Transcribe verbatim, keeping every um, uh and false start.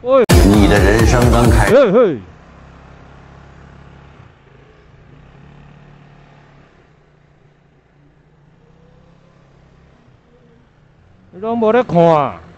喂， 你的人生刚开始。 嘿嘿，你拢无咧看。